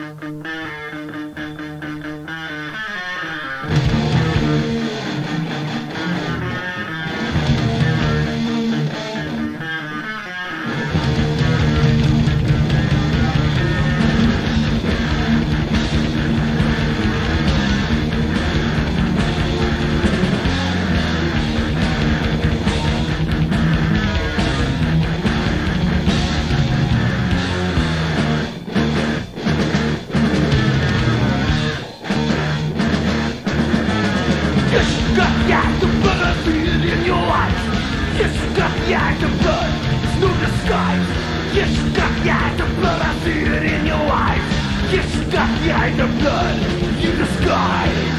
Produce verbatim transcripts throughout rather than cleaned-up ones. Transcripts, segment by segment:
Behind the blood, you disguise.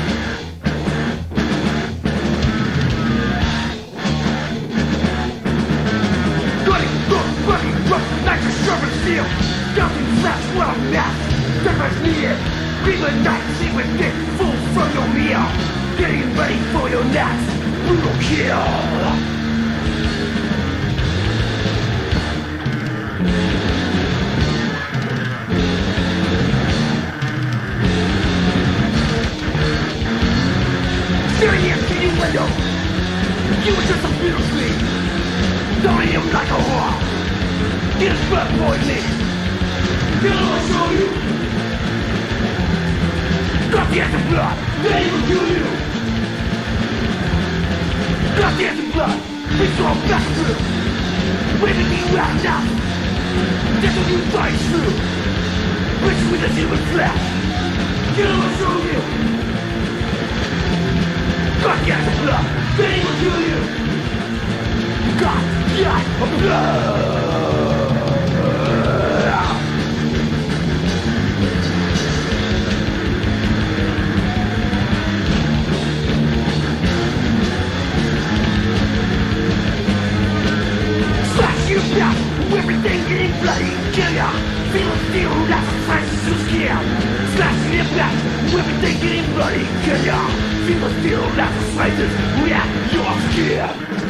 Cutting, rough, running, rough, like a sharp and steel. Counting flash while I'm masked, death near. Greenland night, see with dick full from your meal. Getting ready for your next brutal kill. Staring into your window, you were just a beautiful sleep. Don't him like a whore. Get his blood poisoning. Then I'll show you. Got the acid blood, they will kill you. Got the acid blood, we saw him back through. Waving you out now. That's what you fight through. Rich with the human flesh. Then I'll show you. God, get the blood, they will kill you. God, get the blood. Slash you back, everything getting bloody, kill ya. Feel steel, that's a price to scale. Slash you back, everything getting bloody, kill ya. People still laugh at slices, yeah, you're scared.